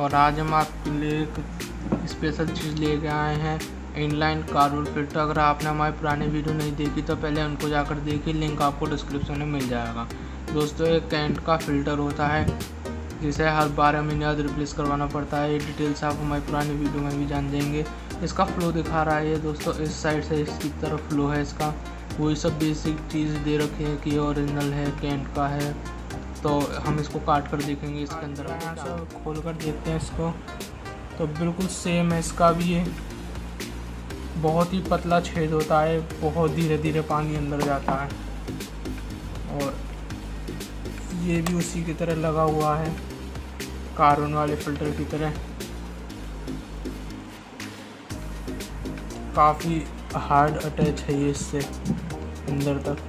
और आज हम आपके लिए एक स्पेशल चीज़ लेके आए हैं, इनलाइन कार्बन फिल्टर। अगर आपने हमारी पुरानी वीडियो नहीं देखी तो पहले उनको जाकर देखिए, लिंक आपको डिस्क्रिप्शन में मिल जाएगा। दोस्तों, एक कैंट का फ़िल्टर होता है जिसे हर 12 महीने बाद रिप्लेस करवाना पड़ता है। ये डिटेल्स आप हमारी पुरानी वीडियो में भी जान देंगे। इसका फ्लो दिखा रहा है ये दोस्तों, इस साइड से इसकी तरफ फ्लो है इसका। वही सब बेसिक चीज़ दे रखी है कि ओरिजिनल है, कैंट का है। तो हम इसको काट कर देखेंगे इसके अंदर। यहाँ से खोल कर देखते हैं इसको, तो बिल्कुल सेम है इसका भी। ये बहुत ही पतला छेद होता है, बहुत धीरे धीरे पानी अंदर जाता है। और ये भी उसी की तरह लगा हुआ है, कार्बन वाले फिल्टर की तरह। काफ़ी हार्ड अटैच है ये इससे अंदर तक।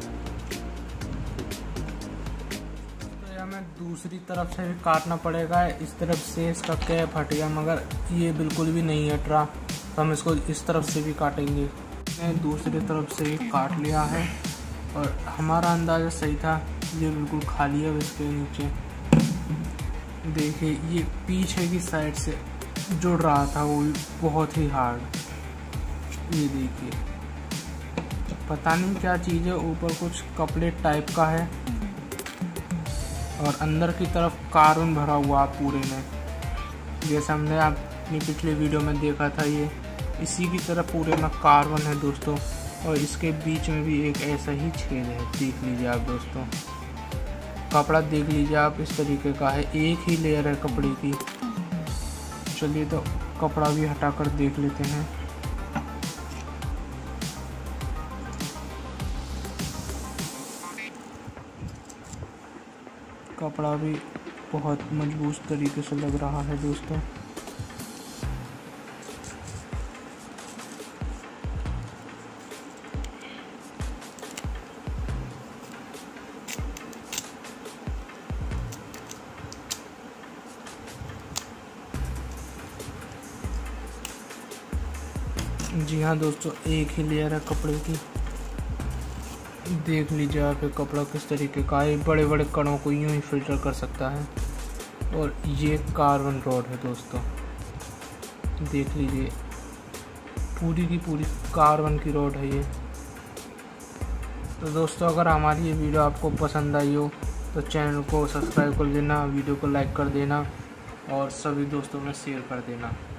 तो हमें दूसरी तरफ से भी काटना पड़ेगा। इस तरफ से इसका कैप हट गया, मगर ये बिल्कुल भी नहीं हट रहा, तो हम इसको इस तरफ से भी काटेंगे। मैंने दूसरी तरफ से भी काट लिया है और हमारा अंदाज़ा सही था। ये बिल्कुल खाली है। इसके नीचे देखिए, ये पीछे की साइड से जुड़ रहा था, वो भी बहुत ही हार्ड। ये देखिए, पता नहीं क्या चीज़ है, ऊपर कुछ कपड़े टाइप का है और अंदर की तरफ कार्बन भरा हुआ पूरे में, जैसे हमने अपनी पिछली वीडियो में देखा था। ये इसी की तरह पूरे में कार्बन है दोस्तों। और इसके बीच में भी एक ऐसा ही छेद है, देख लीजिए आप दोस्तों। कपड़ा देख लीजिए आप, इस तरीके का है, एक ही लेयर है कपड़े की। चलिए तो कपड़ा भी हटा कर देख लेते हैं। कपड़ा भी बहुत मजबूत तरीके से लग रहा है दोस्तों। जी हाँ दोस्तों, एक ही लेयर है कपड़े की। देख लीजिए आप, कपड़ा किस तरीके का है। बड़े बड़े कणों को यूं ही फिल्टर कर सकता है। और ये कार्बन रॉड है दोस्तों, देख लीजिए, पूरी की पूरी कार्बन की रॉड है ये। तो दोस्तों, अगर हमारी ये वीडियो आपको पसंद आई हो तो चैनल को सब्सक्राइब कर देना, वीडियो को लाइक कर देना और सभी दोस्तों में शेयर कर देना।